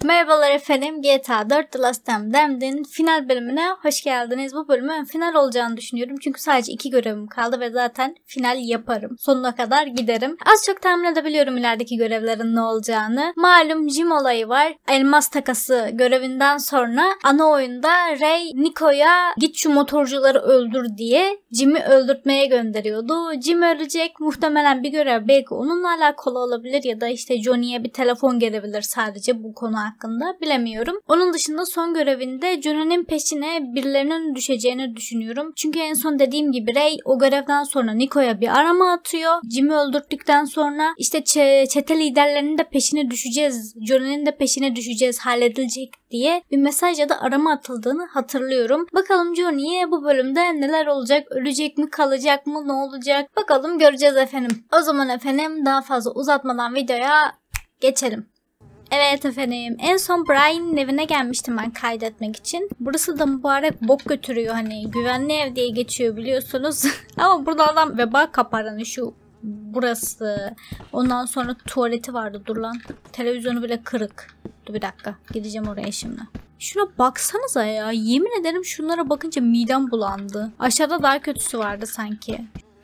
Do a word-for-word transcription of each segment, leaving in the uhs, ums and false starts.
Merhabalar efendim, G T A dört The Last Damned'in final bölümüne hoş geldiniz. Bu bölümün final olacağını düşünüyorum çünkü sadece iki görevim kaldı ve zaten final yaparım. Sonuna kadar giderim. Az çok tahmin edebiliyorum ilerideki görevlerin ne olacağını. Malum Jim olayı var. Elmas takası görevinden sonra ana oyunda Ray, Nico'ya git şu motorcuları öldür diye Jim'i öldürtmeye gönderiyordu. Jim ölecek. Muhtemelen bir görev belki onunla alakalı olabilir ya da işte Johnny'ye bir telefon gelebilir sadece bu konu hakkında, bilemiyorum. Onun dışında son görevinde Johnny'nin peşine birilerinin düşeceğini düşünüyorum. Çünkü en son dediğim gibi Ray o görevden sonra Nico'ya bir arama atıyor. Jim'i öldürdükten sonra işte ç- çete liderlerinin de peşine düşeceğiz, Johnny'nin de peşine düşeceğiz, halledilecek diye bir mesaj ya da arama atıldığını hatırlıyorum. Bakalım Johnny'ye bu bölümde neler olacak? Ölecek mi? Kalacak mı? Ne olacak? Bakalım göreceğiz efendim. O zaman efendim daha fazla uzatmadan videoya geçelim. Evet efendim, en son Brian'in evine gelmiştim ben kaydetmek için. Burası da mübarek bok götürüyor, hani güvenli ev diye geçiyor biliyorsunuz. Ama burada adam veba kapar, hani şu burası. Ondan sonra tuvaleti vardı, dur lan. Televizyonu bile kırık. Dur bir dakika, gideceğim oraya şimdi. Şuna baksanıza ya, yemin ederim şunlara bakınca midem bulandı. Aşağıda daha kötüsü vardı sanki.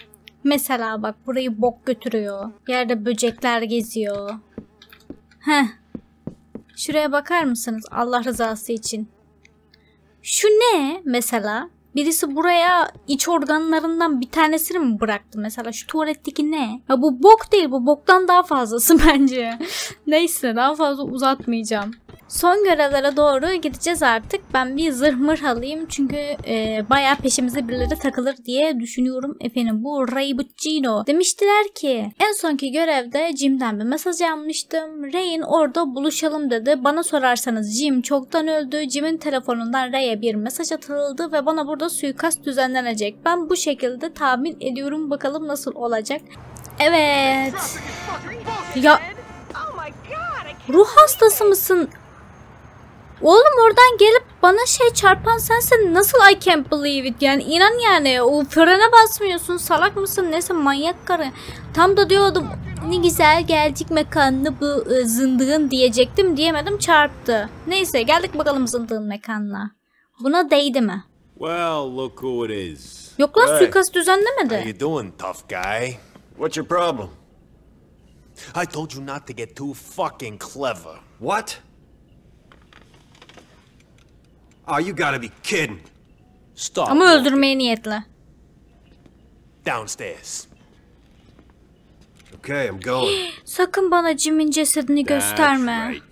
Mesela bak, burayı bok götürüyor. Yerde böcekler geziyor. Heh. Şuraya bakar mısınız Allah rızası için? Şu ne mesela? Birisi buraya iç organlarından bir tanesini mi bıraktı mesela? Şu tuvaletteki ne? Ya bu bok değil, bu boktan daha fazlası bence. Neyse, daha fazla uzatmayacağım. Son görevlere doğru gideceğiz artık. Ben bir zırh mırh alayım çünkü e, bayağı peşimize birileri takılır diye düşünüyorum efendim. Bu Ray Buccino. Demiştiler ki en sonki görevde Jim'den bir mesaj almıştım. Ray'in orada buluşalım dedi. Bana sorarsanız Jim çoktan öldü. Jim'in telefonundan Ray'e bir mesaj atıldı ve bana burada suikast düzenlenecek. Ben bu şekilde tahmin ediyorum. Bakalım nasıl olacak. Evet. Ya ruh hastası mısın? Oğlum oradan gelip bana şey çarpan sensin. Nasıl I can't believe it? Yani inan yani. O frene basmıyorsun. Salak mısın? Neyse, manyak karı. Tam da diyordum ne güzel geldik mekanına bu zındığın diyecektim. Diyemedim, çarptı. Neyse, geldik bakalım zındığın mekanına. Buna değdi mi? Well, look who it is. Yok lan, hey, suikast düzenlemedi. How you doing, tough guy? What's your problem? I told you not to get too fucking clever. What? Oh, you gotta be kidding. Stop. Ama öldürmeye niyetli. Downstairs. Okay, I'm going. Sakın bana Jim'in cesedini gösterme. Right.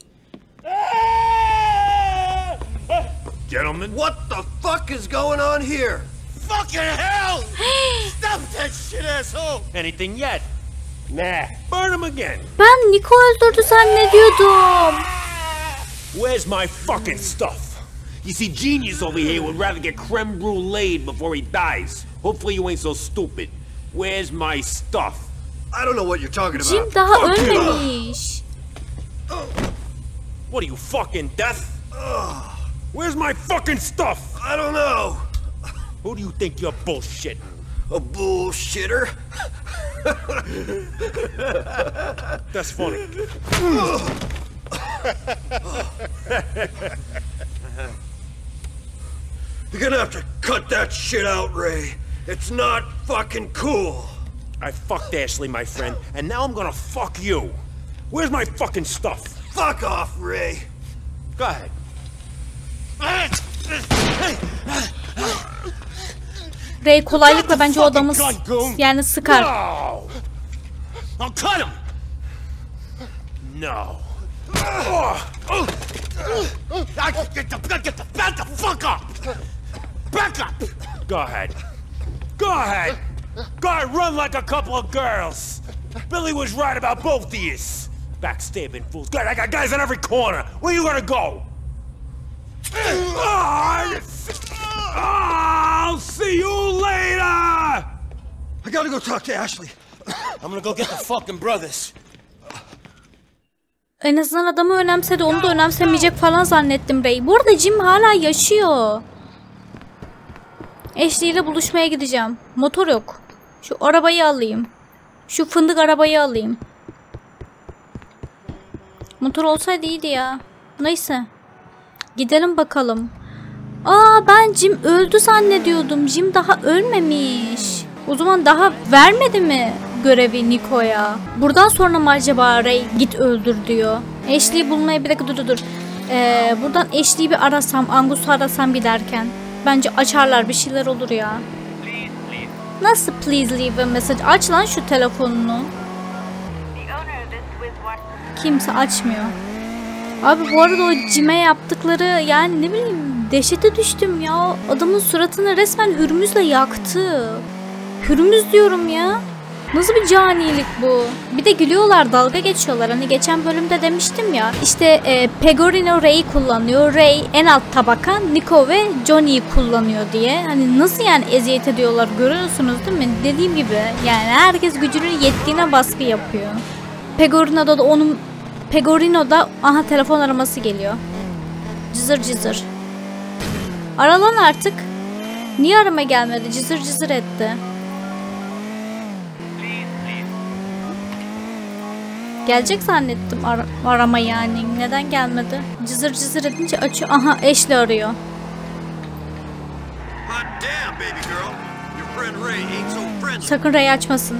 Gentlemen. What the fuck is going on here? Fucking hell! Stop that shit, asshole! Anything yet? Nah. Burn him again. Ben Nico öldürdü zannediyordum. Where's my fucking stuff? You see, genius over here would rather get creme brulee before he dies. Hopefully you ain't so stupid. Where's my stuff? I don't know what you're talking about. Jim daha ölmemiş. What are you, fucking death? Where's my fucking stuff? I don't know. Who do you think you're bullshitting? A bullshitter? That's funny. You're gonna have to cut that shit out, Ray. It's not fucking cool. I fucked Ashley, my friend, and now I'm gonna fuck you. Where's my fucking stuff? Fuck off, Ray. Go ahead. Ray kolaylıkla bence o adamı yani sıkar. No! I'll cut him. No. Get the, get the, back the fuck up! Back up! Go ahead. Go ahead. Go ahead, run like a couple of girls. Billy was right about both of yous. Backstabbing fools. God, I got guys on every corner. Where you gonna go? I'll see you later! I gotta go talk to Ashley. I'm gonna go get the fucking brothers. En azından adamı önemsedi. Onu da önemsemeyecek falan zannettim Ray. Bu arada Jim hala yaşıyor. Ashley ile buluşmaya gideceğim. Motor yok. Şu arabayı alayım. Şu fındık arabayı alayım. Motor olsaydı iyiydi ya. Neyse. Gidelim bakalım. Aa, ben Jim öldü zannediyordum. Jim daha ölmemiş. O zaman daha vermedi mi görevi Nico'ya? Buradan sonra mı acaba Ray git öldür diyor. Ashley'i bulmaya bir dakika dur dur dur. Ee, buradan Ashley'i bir arasam, Angus'u arasam giderken. Bence açarlar, bir şeyler olur ya. Nasıl please leave a message? Aç lan şu telefonunu. Kimse açmıyor. Abi bu arada o Jim'e yaptıkları, yani ne bileyim, dehşete düştüm ya. Adamın suratını resmen Hürmüz'le yaktı. Hürmüz diyorum ya. Nasıl bir canilik bu? Bir de gülüyorlar, dalga geçiyorlar. Hani geçen bölümde demiştim ya. İşte e, Pegorino Ray'i kullanıyor. Ray en alt tabaka, Nico ve Johnny'yi kullanıyor diye. Hani nasıl yani eziyet ediyorlar, görüyorsunuz değil mi? Dediğim gibi yani herkes gücünün yettiğine baskı yapıyor. Pegorino'da da onun Pegorino'da aha telefon araması geliyor. Cızır cızır. Aralan artık. Niye arama gelmedi? Cızır cızır etti. Gelecek zannettim ar arama yani. Neden gelmedi? Cızır cızır edince açıyor. Aha, Ashley arıyor. Sakın Ray'i açmasın.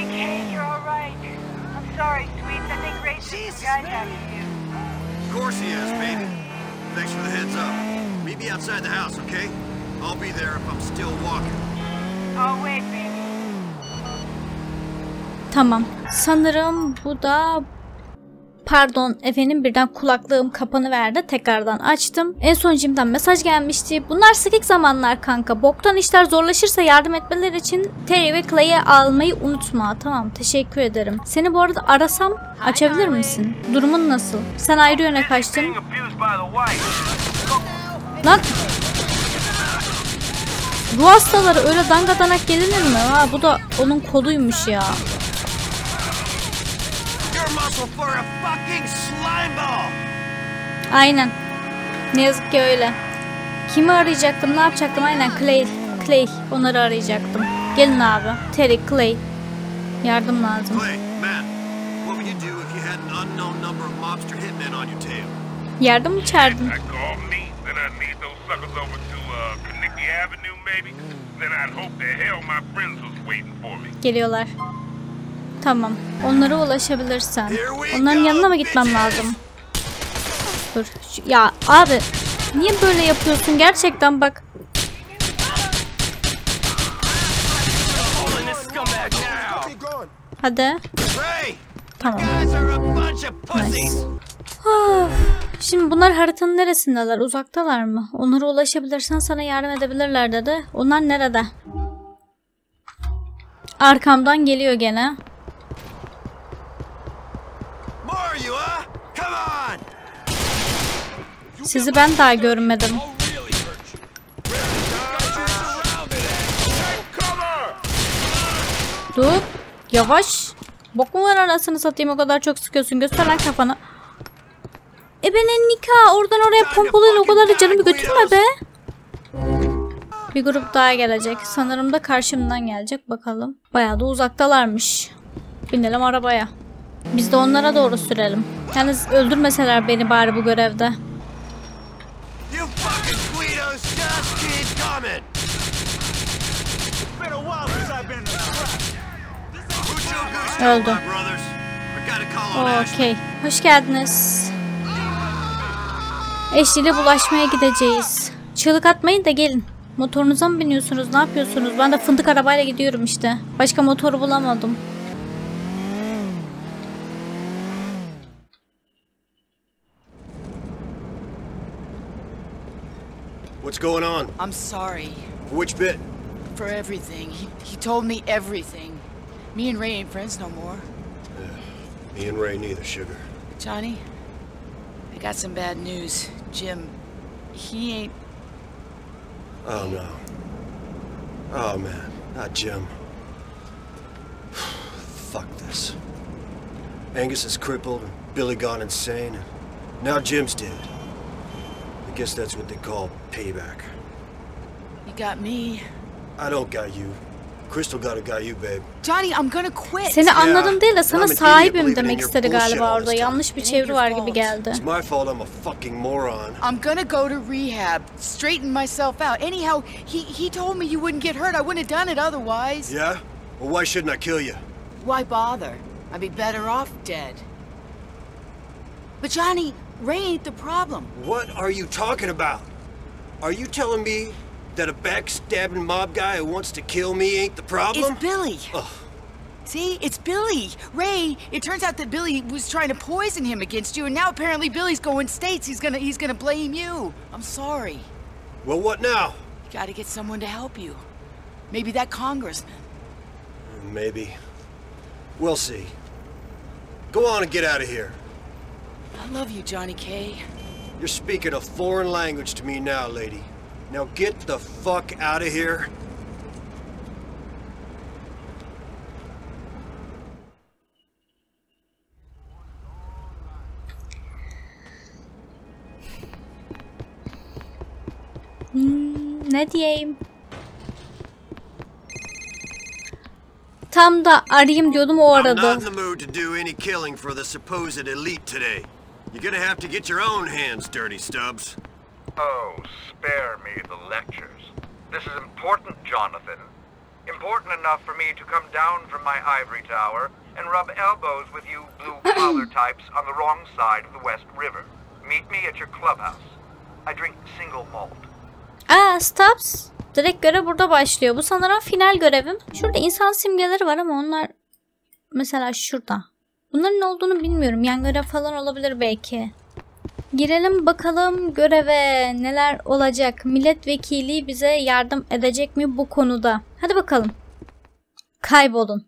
Tamam. Sanırım bu da... Pardon efendim, birden kulaklığım kapanıverdi. Tekrardan açtım. En son Jim'den mesaj gelmişti. Bunlar sıkık zamanlar kanka. Boktan işler zorlaşırsa yardım etmeleri için Terry ve Clay'i almayı unutma. Tamam, teşekkür ederim. Seni bu arada arasam açabilir misin? Durumun nasıl? Sen ayrı yöne kaçtın. Lan! Ruh hastaları öyle dangadanak gelinir mi? Ha, bu da onun koduymuş ya. Aynen. Ne yazık ki öyle. Kimi arayacaktım, ne yapacaktım? Aynen Clay. Clay. Onları arayacaktım. Gelin abi. Terry, Clay. Yardım lazım. Yardım mı çağırdın? Geliyorlar. Tamam. Onlara ulaşabilirsen. Onların yanına mı gitmem lazım? Dur. Ya abi. Niye böyle yapıyorsun? Gerçekten bak. Hadi. Tamam. Nice. Oh. Şimdi bunlar haritanın neresindeler? Uzaktalar mı? Onlara ulaşabilirsen sana yardım edebilirler dedi. Onlar nerede? Arkamdan geliyor gene. Sizi ben daha görmedim. Dur. Yavaş. Bok mu var anasını satayım, o kadar çok sıkıyorsun. Göster lan kafanı. E ben Nika oradan oraya pompalıyla o kadar da canımı götürme be. Bir grup daha gelecek. Sanırım da karşımdan gelecek. Bakalım. Bayağı da uzaktalarmış. Binelim arabaya. Biz de onlara doğru sürelim. Yalnız öldürmeseler beni bari bu görevde. Öldü. Okey. Hoş geldiniz. Eşliyle bulaşmaya gideceğiz. Çığlık atmayın da gelin. Motorunuza mı biniyorsunuz? Ne yapıyorsunuz? Ben de fındık arabayla gidiyorum işte. Başka motoru bulamadım. What's going on? I'm sorry. For which bit? For everything. He, he told me everything. Me and Ray ain't friends no more. Yeah, me and Ray neither, sugar. Johnny, I got some bad news. Jim, he ain't... Oh no. Oh man, not Jim. Fuck this. Angus is crippled and Billy gone insane, and now Jim's dead. I guess that's what they call payback. You got me. I don't got you. Crystal got a guy you, babe. Johnny, I'm gonna quit. Seni anladım değil de sana I'm an idiot sahibim believing demek in your istedi bullshit galiba all orada. this time. Yanlış bir It ain't çeviri your var gibi fault. geldi. It's my fault I'm a fucking moron. I'm gonna go to rehab, straighten myself out. Anyhow, he he told me you wouldn't get hurt. I wouldn't have done it otherwise. Yeah? Well, why shouldn't I kill you? Why bother? I'd be better off dead. But Johnny, Ray ain't the problem. What are you talking about? Are you telling me that a backstabbing mob guy who wants to kill me ain't the problem? It's Billy. Ugh. See, it's Billy. Ray, it turns out that Billy was trying to poison him against you, and now apparently Billy's going states. He's gonna he's gonna blame you. I'm sorry. Well, what now? You gotta get someone to help you. Maybe that congressman. Maybe. We'll see. Go on and get out of here. I love you, Johnny K. You're speaking a foreign language to me now, lady. Now get the fuck out of here. Hmm, ne diyeyim? Tam da arayayım diyordum, o I'm aradı. not in the mood to do any killing for the supposed elite today. You're gonna have to get your own hands dirty, Stubbs. Oh, spare me the lectures. This is important, Jonathan. Important enough for me to come down from my ivory tower and rub elbows with you blue-collar types on the wrong side of the West River. Meet me at your clubhouse. I drink single malt. Aa, Stubbs. Direkt görev burada başlıyor. Bu sanırım final görevim. Şurada insan simgeleri var ama onlar mesela şurada. Bunların ne olduğunu bilmiyorum. Yan görev falan olabilir belki. Girelim bakalım göreve neler olacak. Milletvekili bize yardım edecek mi bu konuda? Hadi bakalım. Kaybolun.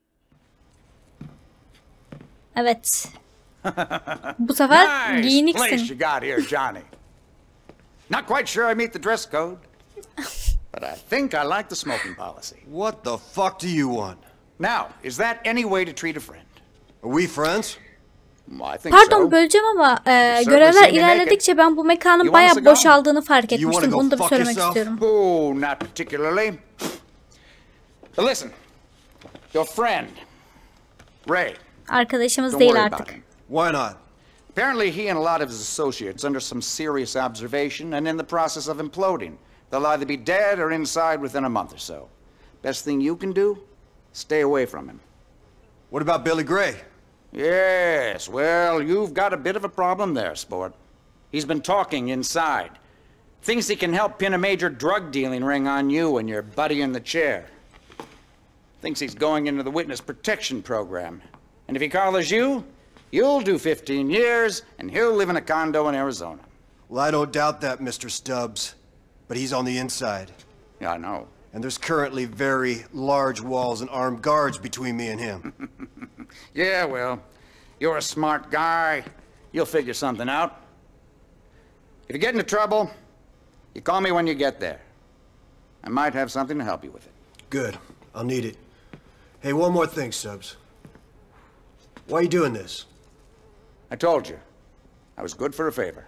Evet. Bu sefer Nice giyiniksin. place you got here, Johnny. Not quite sure I meet the dress code, but I think I like the smoking policy. What the fuck do you want? Now, is that any way to treat a friend? Are we friends? Well, I think Pardon so. böleceğim ama e, Certainly görevler seem to make ilerledikçe ben bu mekanın You bayağı want a cigar? boşaldığını fark You wanna etmiştim. go Onu da bir fuck söylemek yourself? istiyorum. Oh, not particularly. But listen, your friend, Ray. Arkadaşımız Don't değil worry about artık. him. Why not? Apparently, he and a lot of his associates under some serious observation and in the process of imploding. They'll either be dead or inside within a month or so. Best thing you can do, stay away from him. What about Billy Gray? Yes, well, you've got a bit of a problem there, sport. He's been talking inside. Thinks he can help pin a major drug dealing ring on you and your buddy in the chair. Thinks he's going into the witness protection program. And if he collars you, you'll do fifteen years, and he'll live in a condo in Arizona. Well, I don't doubt that, Mister Stubbs. But he's on the inside. Yeah, I know. And there's currently very large walls and armed guards between me and him. Yeah, well, you're a smart guy. You'll figure something out. If you get into trouble, you call me when you get there. I might have something to help you with it. Good. I'll need it. Hey, one more thing, Stubbs. Why are you doing this? I told you. I was good for a favor.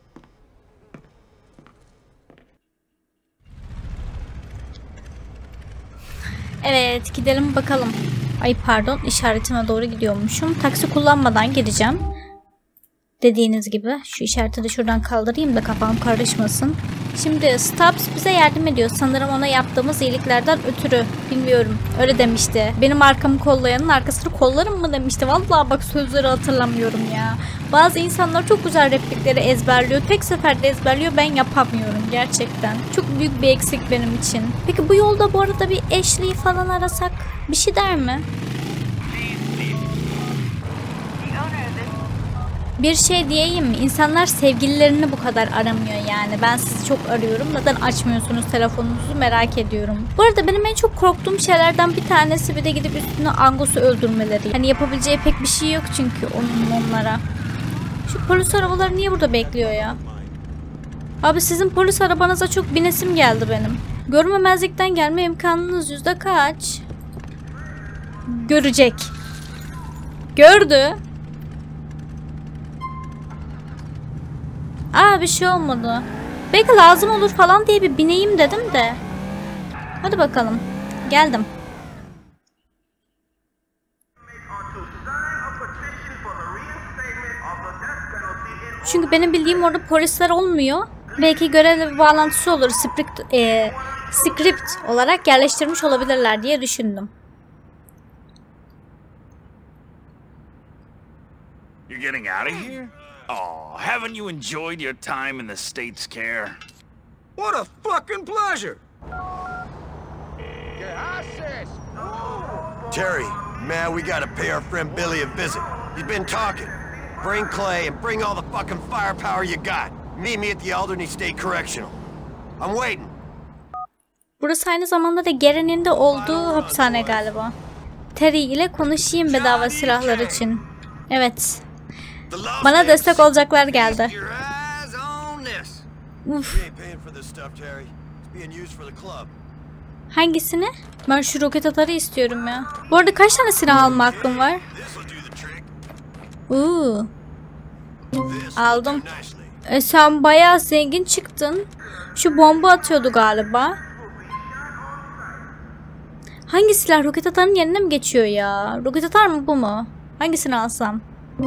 Evet, gidelim bakalım. Ay pardon, işaretime doğru gidiyormuşum. Taksi kullanmadan gideceğim. Dediğiniz gibi şu işareti de şuradan kaldırayım da kafam karışmasın. Şimdi Stubbs bize yardım ediyor. Sanırım ona yaptığımız iyiliklerden ötürü. Bilmiyorum. Öyle demişti. Benim arkamı kollayanın arkasını kollarım mı demişti. Vallahi bak sözleri hatırlamıyorum ya. Bazı insanlar çok güzel replikleri ezberliyor. Tek seferde ezberliyor. Ben yapamıyorum gerçekten. Çok büyük bir eksik benim için. Peki bu yolda bu arada bir Ashley'i falan arasak bir şey der mi? Bir şey diyeyim mi? İnsanlar sevgililerini bu kadar aramıyor yani. Ben sizi çok arıyorum. Neden açmıyorsunuz telefonunuzu merak ediyorum. Bu arada benim en çok korktuğum şeylerden bir tanesi bir de gidip üstüne Angus'u öldürmeleri. Hani yapabileceği pek bir şey yok çünkü onun onlara. Şu polis arabaları niye burada bekliyor ya? Abi sizin polis arabanıza çok binesim geldi benim. Görmemezlikten gelme imkanınız yüzde kaç? Görecek. Gördü. Aa bir şey olmadı. Belki lazım olur falan diye bir bineyim dedim de. Hadi bakalım. Geldim. Çünkü benim bildiğim orada polisler olmuyor. Belki görevle bir bağlantısı olur. Script, e, script olarak yerleştirmiş olabilirler diye düşündüm. You're getting out of here? Oh, haven't you enjoyed your time in the State's care? What a fucking pleasure! Terry, man, we gotta pay our friend Billy a visit. He's been talking. Bring Clay and bring all the fucking firepower you got. Meet me at the Alderney State Correctional. I'm waiting. Burası aynı zamanda da Garen'in de olduğu hapishane galiba. Terry ile konuşayım bedava silahlar için. Evet. Bana destek olacaklar geldi. Uf. Hangisini? Ben şu roket atarı istiyorum ya. Bu arada kaç tane silah alma hakkım var? Uuu. Aldım. E sen bayağı zengin çıktın. Şu bomba atıyordu galiba. Hangi silah? Roket atarın yerine mi geçiyor ya? Roket atar mı bu mu? Hangisini alsam?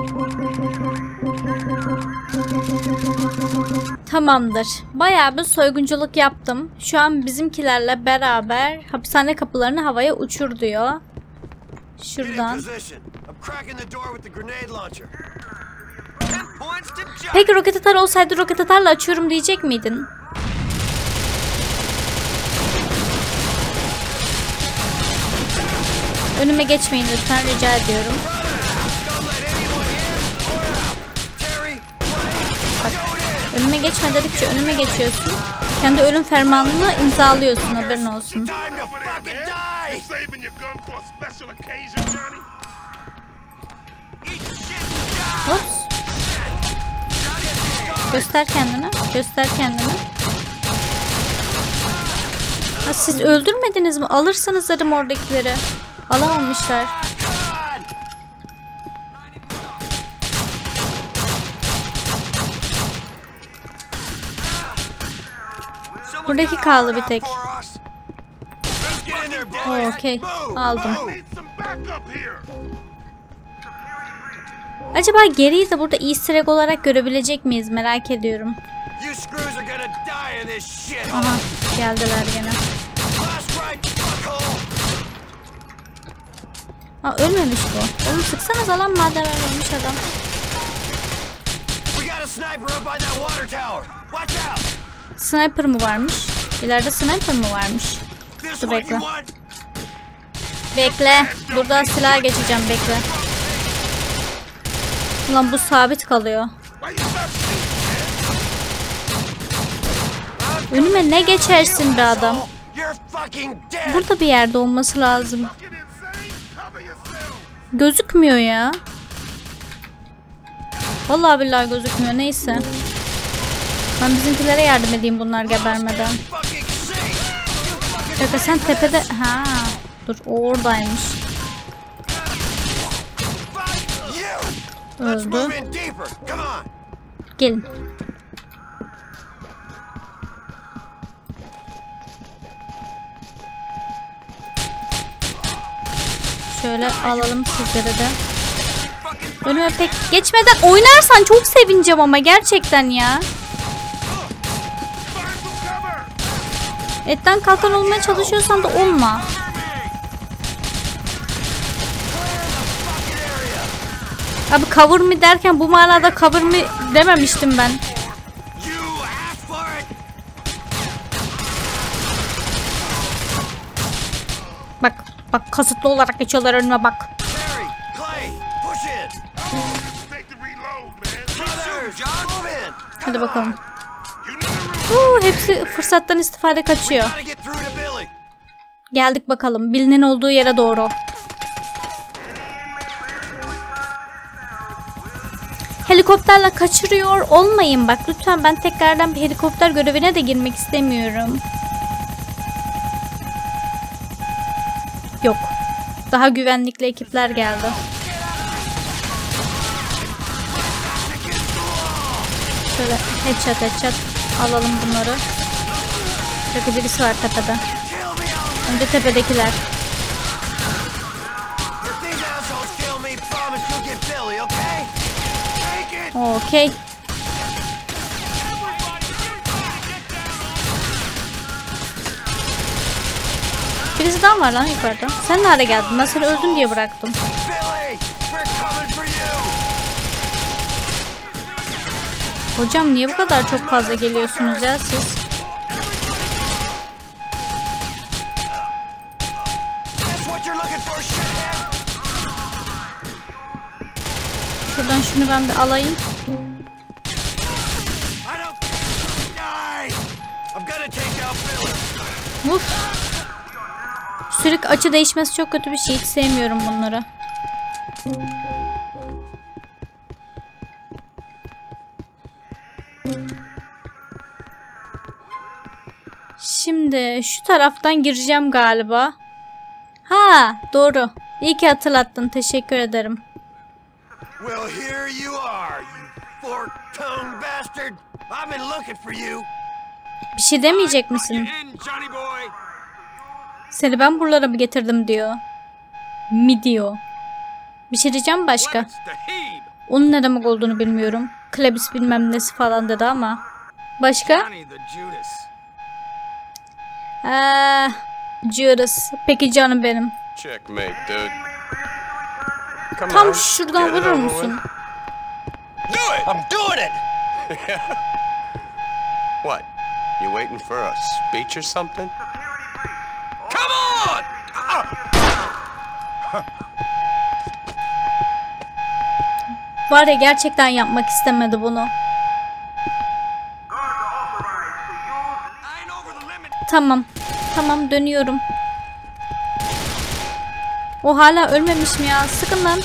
Tamamdır. Bayağı bir soygunculuk yaptım. Şu an bizimkilerle beraber hapishane kapılarını havaya uçur diyor. Şuradan. Peki roket atar olsaydı roket atarla açıyorum diyecek miydin? Önüme geçmeyin lütfen, rica ediyorum. Bak, önüme geçme dedikçe önüme geçiyorsun. Kendi ölüm fermanını imzalıyorsun, haberin olsun. Ops. Göster kendini, göster kendini. Ha, siz öldürmediniz mi? Alırsanız dedim oradakileri. Alamamışlar. Buradaki kaldı bir tek. Oh, okey. Aldım. Acaba geriyi de burada easter egg olarak görebilecek miyiz? Merak ediyorum. Aha, geldiler gene. Aa, ölmemiş bu. Oğlum sıksanıza lan madem ölmemiş adam. Sniper mı varmış? İleride sniper mı varmış? Dur bekle. Bekle. Buradan silaha geçeceğim, bekle. Ulan bu sabit kalıyor. Önüme ne geçersin be adam? Burada bir yerde olması lazım. Gözükmüyor ya. Vallahi billahi gözükmüyor. Neyse. Ben bizimkilere yardım edeyim bunlar gebermeden. Şaka sen tepede... Ha, dur o oradaymış. Öldü. Gelin. Şöyle alalım sizlere de. Önüme pek geçmeden oynarsan çok sevineceğim ama gerçekten ya. Etten kalkan olmaya çalışıyorsan da olma. Abi cover mı derken bu manada cover mı dememiştim ben. Bak, bak kasıtlı olarak geçiyorlar önüme bak. Hadi bakalım. Uuu, hepsi fırsattan istifade kaçıyor. Geldik bakalım Billy'nin olduğu yere doğru. Helikopterle kaçırıyor olmayın bak lütfen, ben tekrardan bir helikopter görevine de girmek istemiyorum. Yok. Daha güvenlikli ekipler geldi. Şöyle headshot headshot alalım bunları. Şöyle birisi var tepede. Önce tepedekiler. Okey. Birisi daha var lan yukarıda. Sen nerede geldin? Ben seni öldüm diye bıraktım. Hocam niye bu kadar çok fazla geliyorsunuz ya siz? Şuradan şunu ben bir alayım. Uf. Sürekli açı değişmesi çok kötü bir şey. Hiç sevmiyorum bunları. Şimdi şu taraftan gireceğim galiba. Ha, doğru. İyi ki hatırlattın. Teşekkür ederim. Well, here you are, you fork-tongued bastard. I've been looking for you. Bir şey demeyecek misin? Seni ben buralara mı getirdim diyor. Mi diyor. Bir şey diyeceğim başka. Onun ne demek olduğunu bilmiyorum. Klebis bilmem nesi falan dedi ama. Başka? Eee, Judas. Peki canım benim. Tam şuradan vurur musun? I'm doing it. What? You waiting for a speech or something? Come on! Var ya, gerçekten yapmak istemedi bunu. Tamam. Tamam, dönüyorum. O hala ölmemiş mi ya? Sıkın lan.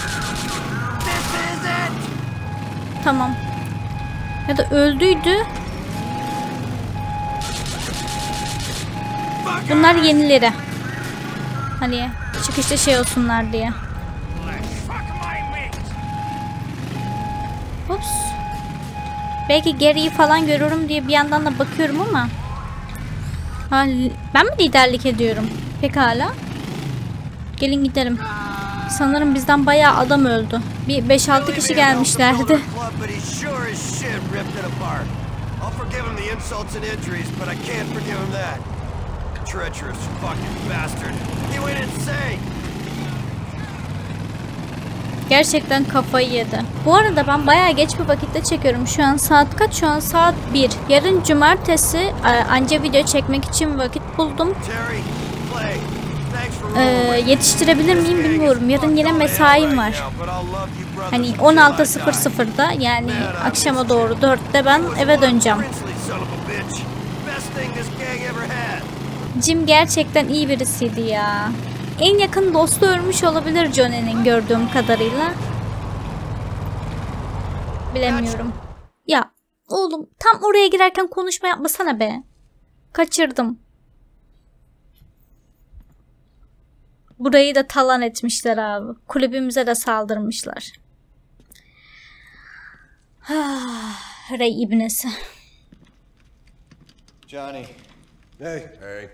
Tamam. Ya da öldüydü. Bunlar yenileri. Hani çıkışta şey olsunlar diye. Ups. Belki geriyi falan görürüm diye bir yandan da bakıyorum ama. Ha, ben mi liderlik ediyorum? Pekala. Gelin gidelim. Sanırım bizden bayağı adam öldü. Bir beş altı kişi gelmişlerdi. Gerçekten kafayı yedi. Bu arada ben bayağı geç bir vakitte çekiyorum. Şu an saat kaç? Şu an saat bir. Yarın cumartesi anca video çekmek için vakit buldum. Ee, yetiştirebilir miyim bilmiyorum. Yarın yine mesaim var. Hani on altı sıfır sıfırda, yani akşama doğru dörtte ben eve döneceğim. Jim gerçekten iyi birisiydi ya. En yakın dostu ölmüş olabilir Johnny'nin gördüğüm kadarıyla. Bilemiyorum. Ya oğlum, tam oraya girerken konuşma yapmasana be. Kaçırdım. Burayı da talan etmişler abi. Kulübümüze de saldırmışlar. Ray ibnesi. Johnny. Hey. Hey.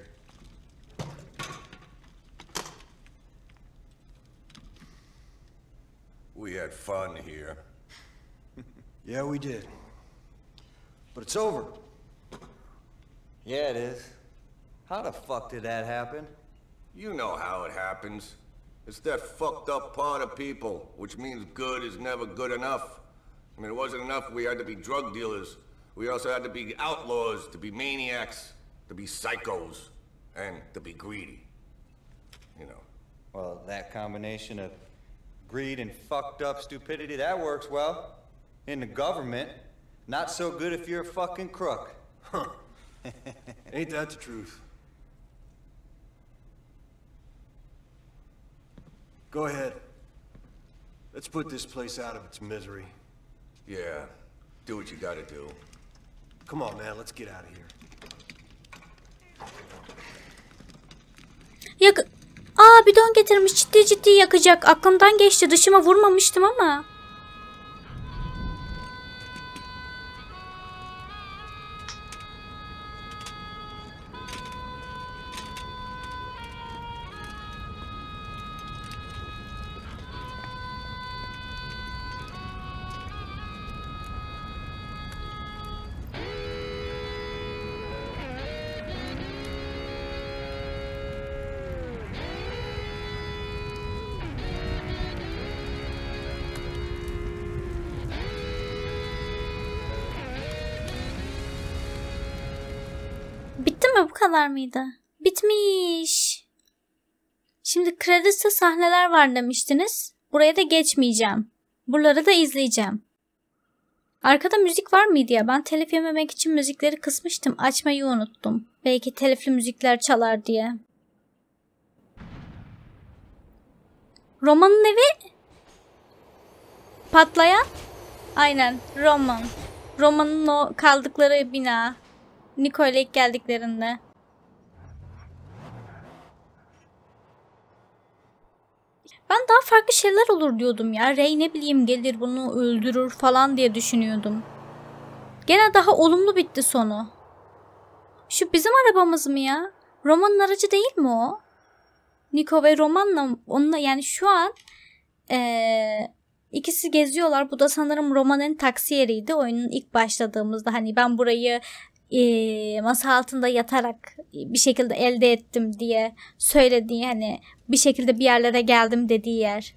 We had fun here. Yeah, we did. But it's over. Yeah, it is. How the fuck did that happen? You know how it happens. It's that fucked up part of people, which means good is never good enough. I mean, it wasn't enough we had to be drug dealers. We also had to be outlaws, to be maniacs, to be psychos, and to be greedy. You know. Well, that combination of greed and fucked up stupidity, that works well. In the government. Not so good if you're a fucking crook. Huh. Ain't that the truth? Go ahead. Let's put this place out of its misery. Yeah, do what you gotta do. Come on, man, let's get out of here. Yak... Aa, bidon getirmiş. Ciddi ciddi yakacak. Aklımdan geçti. Dışıma vurmamıştım ama. mi? Bu kadar mıydı? Bitmiş. Şimdi kredisi sahneler var demiştiniz. Buraya da geçmeyeceğim. Buraları da izleyeceğim. Arkada müzik var mıydı ya? Ben telif yememek için müzikleri kısmıştım. Açmayı unuttum. Belki telifli müzikler çalar diye. Roman'ın evi? Patlayan? Aynen. Roman. Roman'ın o kaldıkları bina. Nico ile ilk geldiklerinde. Ben daha farklı şeyler olur diyordum ya. Ray ne bileyim gelir bunu öldürür falan diye düşünüyordum. Gene daha olumlu bitti sonu. Şu bizim arabamız mı ya? Roman'ın aracı değil mi o? Nico ve Roman'la onunla yani şu an ee, ikisi geziyorlar. Bu da sanırım Roman'ın taksi yeriydi. Oyunun ilk başladığımızda hani ben burayı e, masa altında yatarak bir şekilde elde ettim diye söylediği hani bir şekilde bir yerlere geldim dediği yer.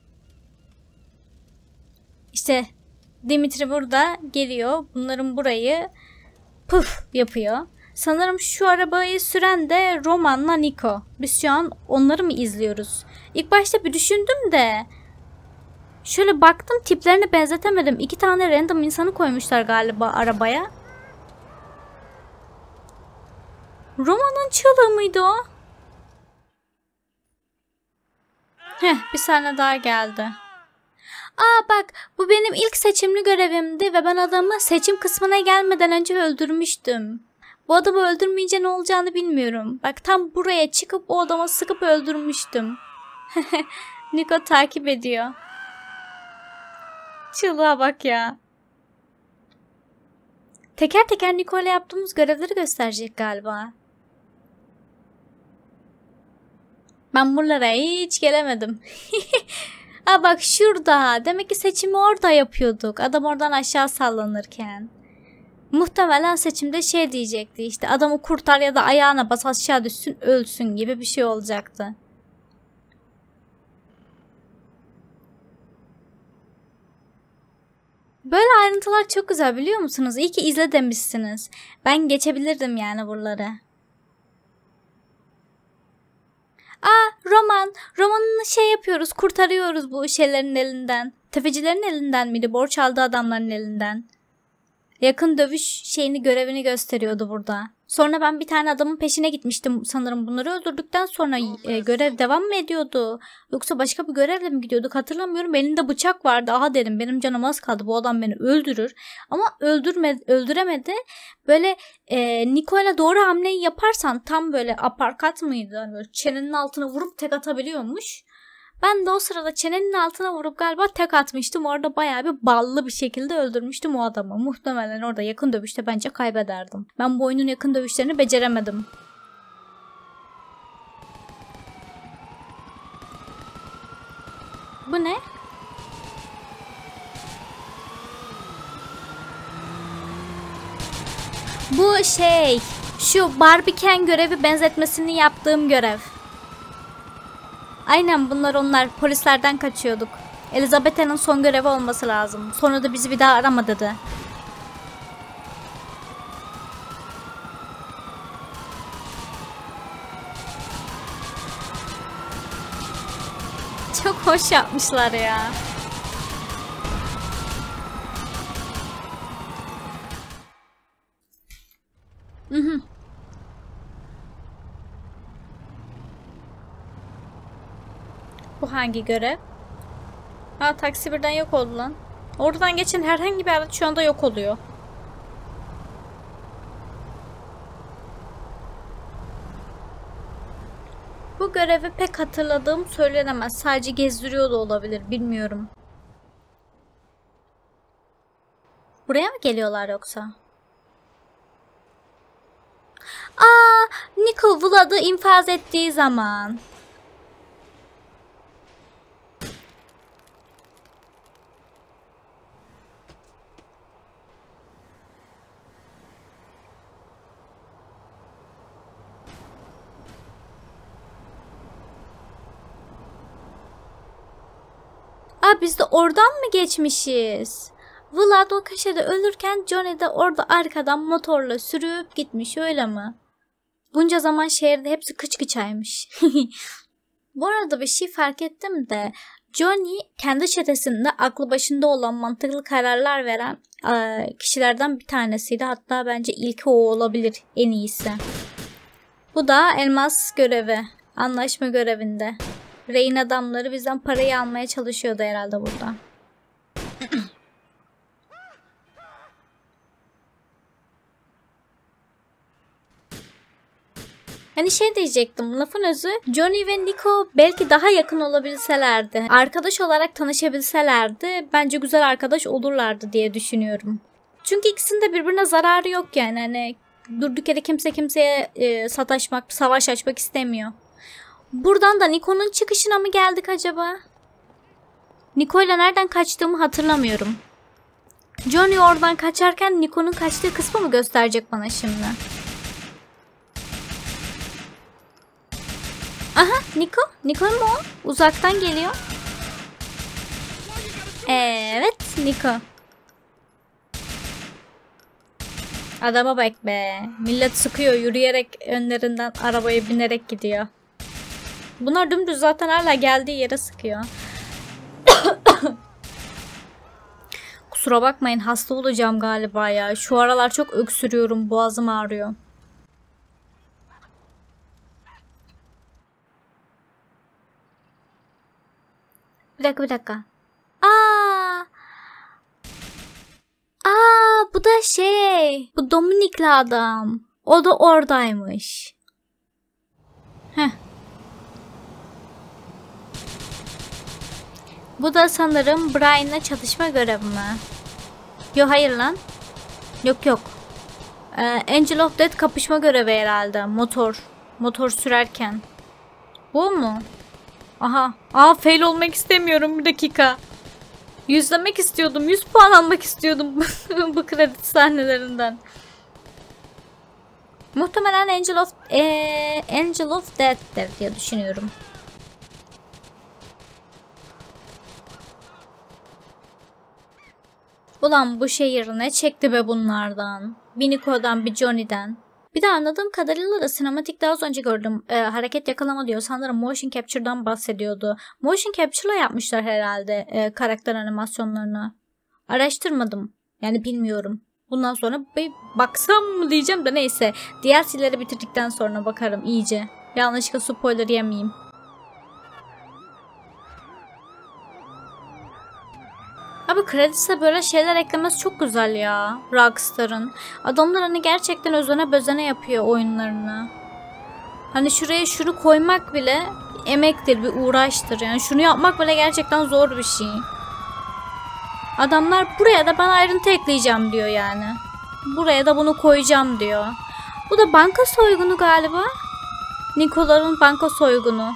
İşte Dimitri burada geliyor. Bunların burayı puf yapıyor. Sanırım şu arabayı süren de Roman'la Nico. Biz şu an onları mı izliyoruz? İlk başta bir düşündüm de şöyle baktım tiplerini benzetemedim. İki tane random insanı koymuşlar galiba arabaya. Roman'ın çığlığı mıydı o? Heh, bir sahne daha geldi. Aa bak bu benim ilk seçimli görevimdi ve ben adamı seçim kısmına gelmeden önce öldürmüştüm. Bu adamı öldürmeyince ne olacağını bilmiyorum. Bak tam buraya çıkıp o adama sıkıp öldürmüştüm. Nico takip ediyor. Çığlığa bak ya. Teker teker Nico ile yaptığımız görevleri gösterecek galiba. Ben buralara hiç gelemedim. Aa bak şurada. Demek ki seçimi orada yapıyorduk. Adam oradan aşağı sallanırken. Muhtemelen seçimde şey diyecekti işte adamı kurtar ya da ayağına bas aşağı düşsün ölsün gibi bir şey olacaktı. Böyle ayrıntılar çok güzel biliyor musunuz? İyi ki izle demişsiniz. Ben geçebilirdim yani buraları. Aa Roman. Roman'ı şey yapıyoruz kurtarıyoruz bu şeylerin elinden. Tefecilerin elinden miydi? Borç aldığı adamların elinden. Yakın dövüş şeyini görevini gösteriyordu burada. Sonra ben bir tane adamın peşine gitmiştim sanırım bunları öldürdükten sonra e, görev devam mı ediyordu? Yoksa başka bir görevle mi gidiyorduk hatırlamıyorum. Elinde bıçak vardı. Aha dedim benim canım az kaldı bu adam beni öldürür. Ama öldürme, öldüremedi. Böyle e, Nico'yla doğru hamleyi yaparsan tam böyle aparkat mıydı? Böyle çenenin altına vurup tek atabiliyormuş. Ben de o sırada çenenin altına vurup galiba tek atmıştım. Orada bayağı bir ballı bir şekilde öldürmüştüm o adamı. Muhtemelen orada yakın dövüşte bence kaybederdim. Ben bu oyunun yakın dövüşlerini beceremedim. Bu ne? Bu şey, şu Barbiken görevi benzetmesini yaptığım görev. Aynen bunlar onlar. Polislerden kaçıyorduk. Elizabeth'in son görevi olması lazım. Sonra da bizi bir daha arama dedi. Çok hoş yapmışlar ya. Hı hı. Bu hangi görev? Ha taksi birden yok oldu lan. Oradan geçen herhangi bir araç şu anda yok oluyor. Bu görevi pek hatırladığım söylenemez. Sadece gezdiriyor da olabilir. Bilmiyorum. Buraya mı geliyorlar yoksa? Aa, Nico Vlad'ı infaz ettiği zaman. Aa biz de oradan mı geçmişiz? Vlad o köşede ölürken Johnny de orada arkadan motorla sürüp gitmiş öyle mi? Bunca zaman şehirde hepsi kıç kıçaymış. Bu arada bir şey fark ettim de Johnny kendi çetesinde aklı başında olan mantıklı kararlar veren e, kişilerden bir tanesiydi. Hatta bence ilki o olabilir, en iyisi. Bu da elmas görevi. Anlaşma görevinde. Ray'in adamları bizden parayı almaya çalışıyordu herhalde burada. Hani şey diyecektim, lafın özü, Johnny ve Nico belki daha yakın olabilselerdi, arkadaş olarak tanışabilselerdi bence güzel arkadaş olurlardı diye düşünüyorum. Çünkü ikisinin de birbirine zararı yok yani, hani durduk yere kimse kimseye e, sataşmak, savaş açmak istemiyor. Buradan da Nico'nun çıkışına mı geldik acaba? Nico'yla nereden kaçtığımı hatırlamıyorum. Johnny oradan kaçarken Nico'nun kaçtığı kısmı mı gösterecek bana şimdi? Aha, Nico. Nico mu o? Uzaktan geliyor. Evet, Nico. Adama bak be. Millet sıkıyor, yürüyerek önlerinden arabaya binerek gidiyor. Bunlar dümdüz zaten hala geldiği yere sıkıyor. Kusura bakmayın, hasta olacağım galiba ya. Şu aralar çok öksürüyorum, boğazım ağrıyor. Bir dakika bir dakika. Aa! Aa, bu da şey. Bu Dominik'li adam. O da oradaymış. Heh. Bu da sanırım Brian'la çatışma görevi mi? Yok hayır lan. Yok yok. Ee, Angel of Death kapışma görevi herhalde. Motor. Motor sürerken. Bu mu? Aha. Aa, fail olmak istemiyorum. Bir dakika. Yüzlemek istiyordum. yüz puan almak istiyordum bu kredi sahnelerinden. Muhtemelen Angel of ee, Angel of Death'tir diye düşünüyorum. Ulan bu şehir ne çekti be bunlardan. Bir Nico'dan, bir Johnny'den. Bir de anladığım kadarıyla da sinematikte az önce gördüm. E, hareket yakalama diyor. Sanırım motion capture'dan bahsediyordu. Motion capture'la yapmışlar herhalde e, karakter animasyonlarını. Araştırmadım. Yani bilmiyorum. Bundan sonra bir baksam mı diyeceğim de neyse. D L C'leri bitirdikten sonra bakarım iyice. Yanlışlıkla spoiler yemeyeyim. Abi kredise böyle şeyler eklemesi çok güzel ya. Rockstar'ın. Adamlar hani gerçekten özene bözene yapıyor oyunlarını. Hani şuraya şunu koymak bile emektir, bir uğraştır. Yani şunu yapmak bile gerçekten zor bir şey. Adamlar buraya da ben ayrıntı ekleyeceğim diyor yani. Buraya da bunu koyacağım diyor. Bu da banka soygunu galiba. Nico'ların banka soygunu.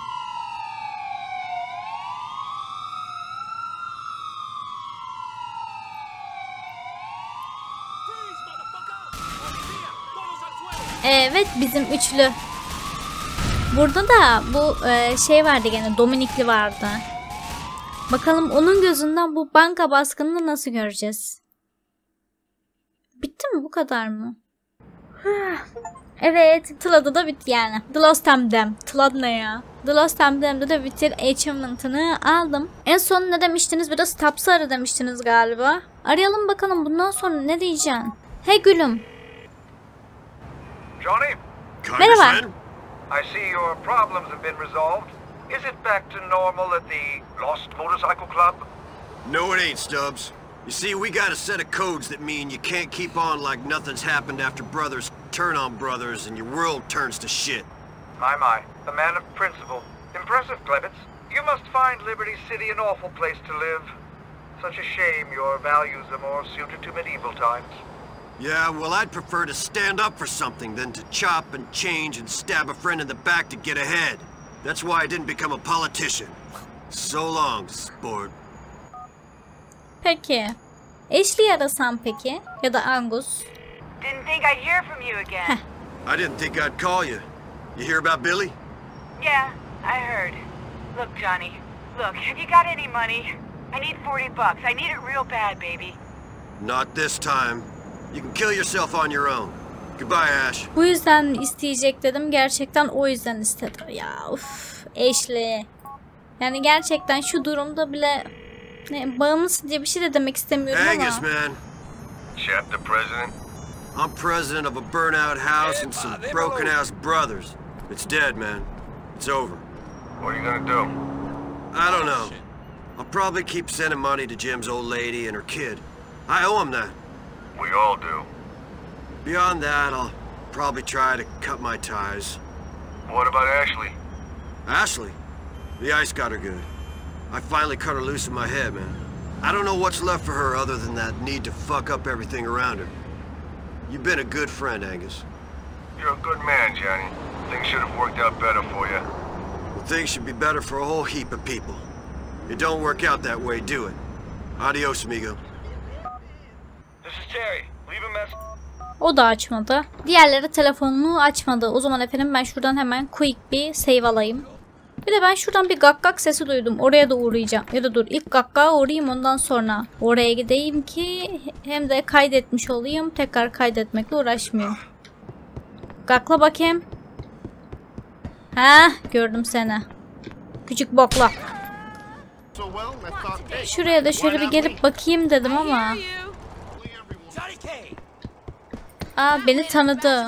Evet, bizim üçlü. Burada da bu e, şey vardı gene, Dominikli vardı. Bakalım onun gözünden bu banka baskınını nasıl göreceğiz? Bitti mi, bu kadar mı? Evet, Tlad'ı da bitti yani. The Lost Emblem. Tlad ne ya? The Lost Emblem'de de bitir achievement'ını aldım. En son ne demiştiniz? Biraz Stubbs'ı ara demiştiniz galiba. Arayalım bakalım bundan sonra ne diyeceksin? Hey gülüm. Johnny? Merhaba. I see your problems have been resolved. Is it back to normal at the Lost Motorcycle Club? No, it ain't, Stubbs. You see, we got a set of codes that mean you can't keep on like nothing's happened after brothers turn on brothers and your world turns to shit. My, my. A man of principle. Impressive, Klebitz. You must find Liberty City an awful place to live. Such a shame your values are more suited to medieval times. Yeah, well, I'd prefer to stand up for something than to chop and change and stab a friend in the back to get ahead. That's why I didn't become a politician. So long, sport. Peki. Ashley arasam peki? Ya da Angus? Didn't think I'd hear from you again. I didn't think I'd call you. You hear about Billy? Yeah, I heard. Look, Johnny. Look, have you got any money? I need forty bucks. I need it real bad, baby. Not this time. You can kill yourself on your own. Goodbye, Ash. Bu yüzden isteyecek dedim. Gerçekten o yüzden istedi. Ya uff Ashley. Yani gerçekten şu durumda bile ne, bağımlısı diye bir şey de demek istemiyorum Angus, ama. man. Chapter president? I'm president of a burnout house and some broken ass brothers. It's dead, man. It's over. What are you gonna do? I don't know. I'll probably keep sending money to Jim's old lady and her kid. I owe him that. We all do. Beyond that, I'll probably try to cut my ties. What about Ashley? Ashley? The ice got her good. I finally cut her loose in my head, man. I don't know what's left for her other than that need to fuck up everything around her. You've been a good friend, Angus. You're a good man, Johnny. Things should have worked out better for you. Well, things should be better for a whole heap of people. It don't work out that way, do it? Adios, amigo. This is Terry. Leave a message. O da açmadı. Diğerleri telefonunu açmadı. O zaman efendim ben şuradan hemen quick bir save alayım. Bir de ben şuradan bir gak gak sesi duydum. Oraya da uğrayacağım. Ya da dur ilk gakkağa uğrayayım ondan sonra oraya gideyim ki hem de kaydetmiş olayım. Tekrar kaydetmekle uğraşmıyorum. Gakla bakayım. Ha, gördüm seni. Küçük bokla. Şuraya da şöyle bir gelip bakayım dedim ama. Aa, beni tanıdı.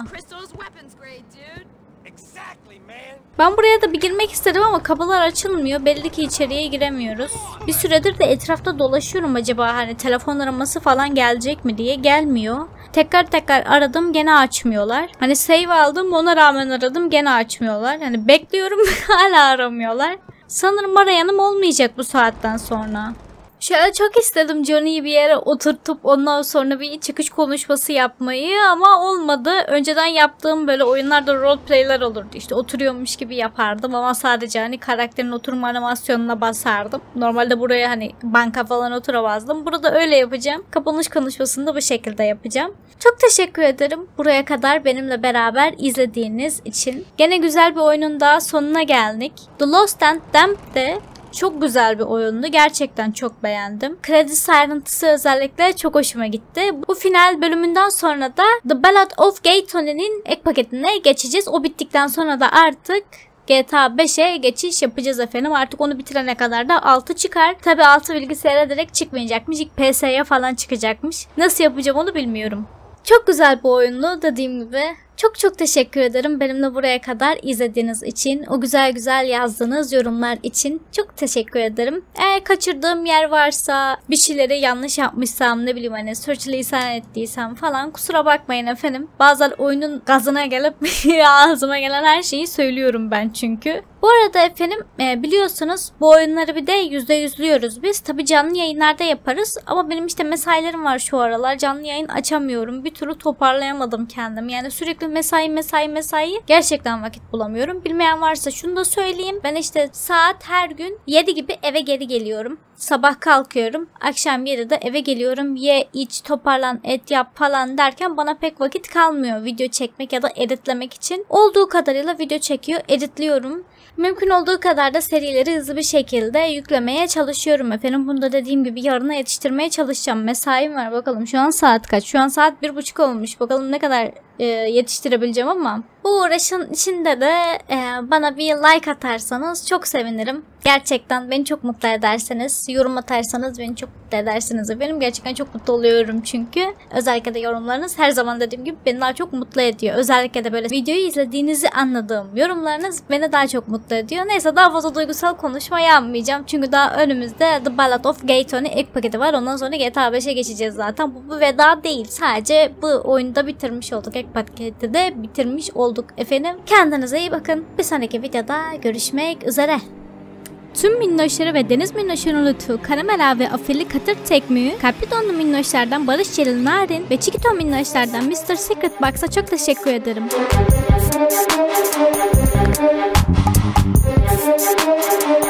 Ben buraya da bir girmek istedim ama kapılar açılmıyor. Belli ki içeriye giremiyoruz. Bir süredir de etrafta dolaşıyorum, acaba hani telefon araması falan gelecek mi diye. Gelmiyor. Tekrar tekrar aradım, gene açmıyorlar. Hani save aldım, ona rağmen aradım, gene açmıyorlar. Hani bekliyorum hala aramıyorlar. Sanırım arayanım olmayacak bu saatten sonra. Şöyle çok istedim Johnny'yi bir yere oturtup ondan sonra bir çıkış konuşması yapmayı ama olmadı. Önceden yaptığım böyle oyunlarda roleplay'ler olurdu. İşte oturuyormuş gibi yapardım ama sadece hani karakterin oturma animasyonuna basardım. Normalde buraya hani banka falan oturamazdım. Burada öyle yapacağım. Kapanış konuşmasını da bu şekilde yapacağım. Çok teşekkür ederim buraya kadar benimle beraber izlediğiniz için. Gene güzel bir oyunun daha sonuna geldik. The Lost and Damned de çok güzel bir oyundu. Gerçekten çok beğendim. Kredisi ayrıntısı özellikle çok hoşuma gitti. Bu final bölümünden sonra da The Ballad of Gay Tony'nin ek paketine geçeceğiz. O bittikten sonra da artık G T A beşe geçiş yapacağız efendim. Artık onu bitirene kadar da altı çıkar. Tabi altı bilgisayara direkt çıkmayacakmış. İlk P S'ye falan çıkacakmış. Nasıl yapacağım onu bilmiyorum. Çok güzel bir oyundu dediğim gibi. Çok çok teşekkür ederim benimle buraya kadar izlediğiniz için. O güzel güzel yazdığınız yorumlar için çok teşekkür ederim. Eğer kaçırdığım yer varsa, bir şeyleri yanlış yapmışsam, ne bileyim hani sürçülisan ettiysem falan kusura bakmayın efendim. Bazen oyunun gazına gelip ağzıma gelen her şeyi söylüyorum ben çünkü. Bu arada efendim biliyorsunuz bu oyunları bir de yüzde yüzlüyoruz biz. Tabi canlı yayınlarda yaparız ama benim işte mesailerim var şu aralar. Canlı yayın açamıyorum. Bir türlü toparlayamadım kendimi. Yani sürekli mesai mesai mesai gerçekten vakit bulamıyorum. Bilmeyen varsa şunu da söyleyeyim. Ben işte saat her gün yedi gibi eve geri geliyorum. Sabah kalkıyorum. Akşam yedide eve geliyorum. Ye, iç, toparlan, et yap falan derken bana pek vakit kalmıyor video çekmek ya da editlemek için. Olduğu kadarıyla video çekiyor, editliyorum. Mümkün olduğu kadar da serileri hızlı bir şekilde yüklemeye çalışıyorum efendim. Bunu da dediğim gibi yarına yetiştirmeye çalışacağım. Mesaim var bakalım. Şu an saat kaç? Şu an saat bir buçuk olmuş. Bakalım ne kadar e, yetiştirebileceğim ama bu uğraşın içinde de e, bana bir like atarsanız çok sevinirim. Gerçekten beni çok mutlu ederseniz, yorum atarsanız beni çok mutlu edersiniz efendim. Gerçekten çok mutlu oluyorum çünkü. Özellikle de yorumlarınız her zaman dediğim gibi beni daha çok mutlu ediyor. Özellikle de böyle videoyu izlediğinizi anladığım yorumlarınız beni daha çok mutlu ediyor. Neyse daha fazla duygusal konuşma yapmayacağım. Çünkü daha önümüzde The Ballad of Gay Tony ek paketi var. Ondan sonra G T A beşe geçeceğiz zaten. Bu, bu veda değil. Sadece bu oyunu da bitirmiş olduk. Ek paketi de bitirmiş olduk efendim. Kendinize iyi bakın. Bir sonraki videoda görüşmek üzere. Tüm minnoşları ve deniz minnoşlarının lütfu, karamela ve afilli katır tekmüğü, kalpli donlu minnoşlardan Barış Celil Narin ve Çikito minnoşlardan mister Secret Box'a çok teşekkür ederim.